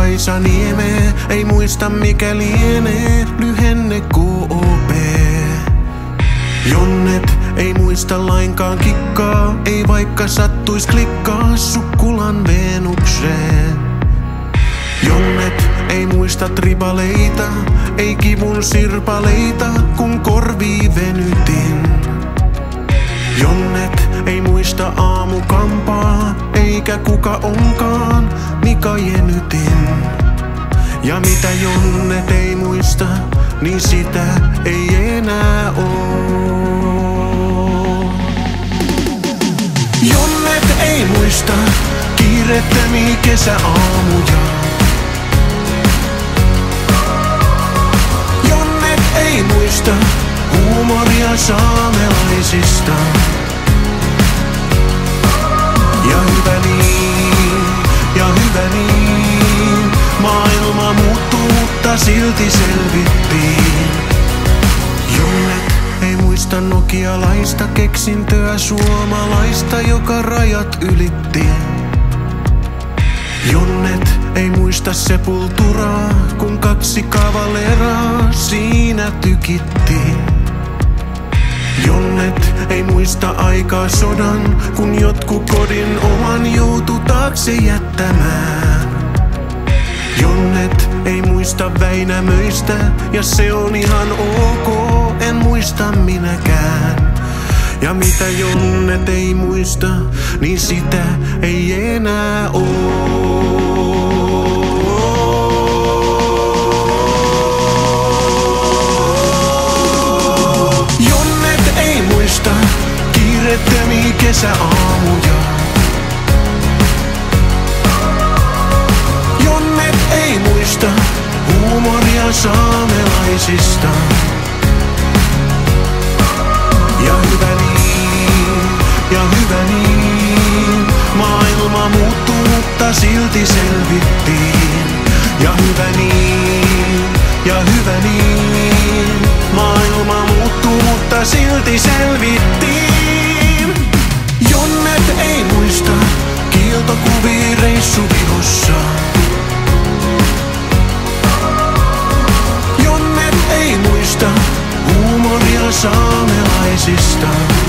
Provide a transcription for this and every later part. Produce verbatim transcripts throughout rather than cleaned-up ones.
Kaisa Niemee, ei muista mikä lienee, lyhenne K O P. Jonnet ei muista lainkaan kikkaa, ei vaikka sattuis klikkaa sukkulan Venukseen. Jonnet ei muista tribaleita, ei kivun sirpaleita, kun korvii venytin. Jonnet ei muista aamukampaa, eikä kuka onkaan Mika Jenytin. Ja mitä Jonnet ei muista, niin sitä ei enää oo. Jonnet ei muista kiirettömiä kesäaamuja. Jonnet ei muista huumoria saamelaisista. Ja hyvä niin, ja hyvä niin, maailma muuttuu, mutta silti selvittiin. Jonnet ei muista nokialaista keksintöä suomalaista, joka rajat ylitti. Jonnet ei muista sepulturaa, kun kaksi kavaleraa siinä tykittiin. Jonnet ei muista aikaa sodan, kun jotkut kodin oman joutu taakse jättämään. Jonnet ei muista Väinämöistä, ja se on ihan ok, en muista minäkään. Ja mitä Jonnet ei muista, niin sitä ei enää oo. Jonnet ei muista kiirettömiä kesäaamuja. Jonnet ei muista huumoria saamelaisista. Ja hyvä niin, ja hyvä niin, maailma muuttuu, mutta silti selvittiin. Ja hyvä niin, ja hyvä niin, maailma muuttuu, mutta silti selvittiin. Jonnet ei muista kiiltokuvia reissuvihossa. Jonnet ei muista huumoria saamelaisista.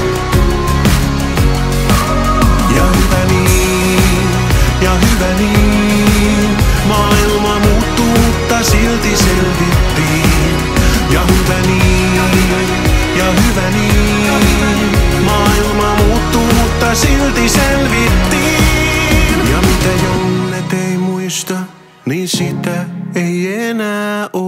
Ja hyvä niin, ja hyvä niin, maailma muuttuu, mutta silti selvittiin. Ja hyvä niin, ja hyvä niin, maailma muuttuu, mutta silti selvittiin. Ja mitä Jonnet ei muista, niin sitä ei enää oo.